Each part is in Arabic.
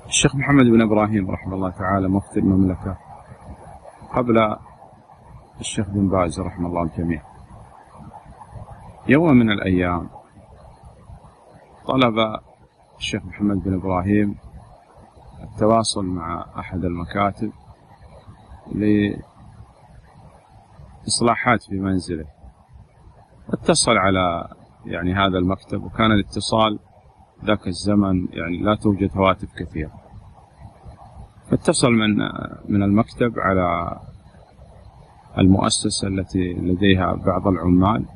الشيخ محمد بن إبراهيم رحمه الله تعالى مفتي المملكة قبل الشيخ بن باز رحمه الله الجميع. يوم من الأيام طلب الشيخ محمد بن إبراهيم التواصل مع أحد المكاتب لإصلاحات في منزله. اتصل على هذا المكتب، وكان الاتصال ذاك الزمن لا توجد هواتف كثيرة، فاتصل من المكتب على المؤسسة التي لديها بعض العمال،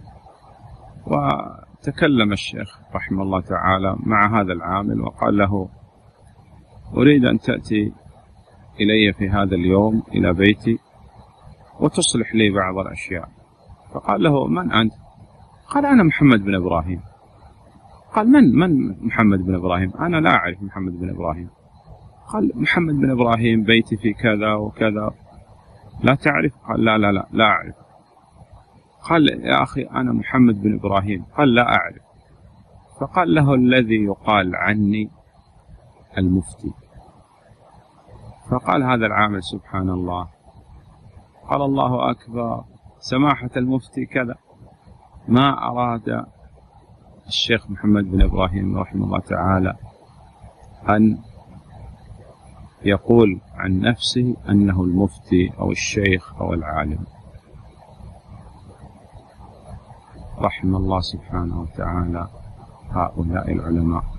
وتكلم الشيخ رحمه الله تعالى مع هذا العامل وقال له: أريد أن تأتي إلي في هذا اليوم إلى بيتي وتصلح لي بعض الأشياء. فقال له: من أنت؟ قال: أنا محمد بن إبراهيم. قال: من محمد بن إبراهيم؟ أنا لا أعرف محمد بن إبراهيم. قال: محمد بن إبراهيم بيتي في كذا وكذا، لا تعرف؟ قال: لا أعرف. قال: يا أخي أنا محمد بن إبراهيم. قال: لا أعرف. فقال له: الذي يقال عني المفتي. فقال هذا العامل: سبحان الله. قال: الله أكبر، سماحة المفتي كذا. ما أراد الشيخ محمد بن إبراهيم رحمه الله تعالى أن يقول عن نفسه أنه المفتي أو الشيخ أو العالم. رحم الله سبحانه وتعالى هؤلاء العلماء.